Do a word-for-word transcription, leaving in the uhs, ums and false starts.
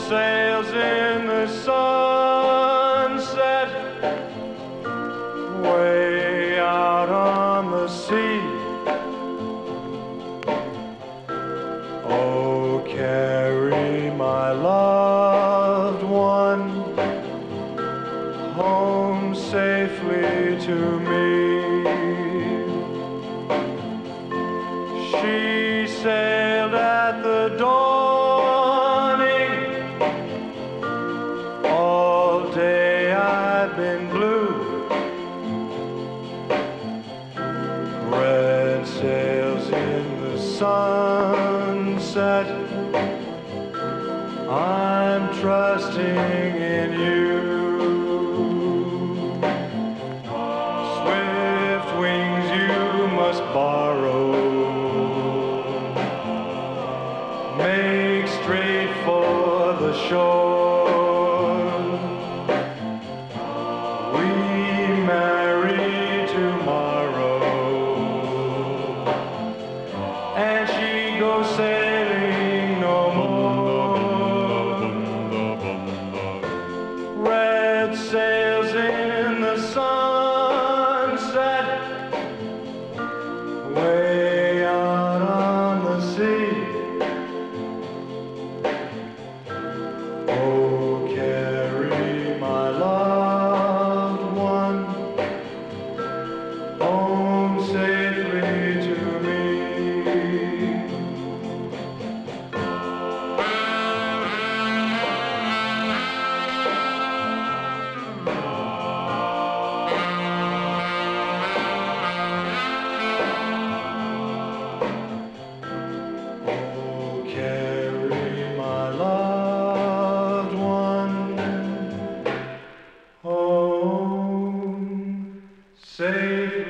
sails in the sunset, way out on the sea. Oh, carry my loved one home safely to me. She sailed at the dawning. All day I've been blue. Red sails in the sunset. I'm trusting in you. Swift wings you must borrow. Make straight for the shore. We marry tomorrow, and she goes sailing no more. Red sails in the sunset, way out on the sea. Oh, carry my loved one home safely to me. Oh, carry my loved one home safely.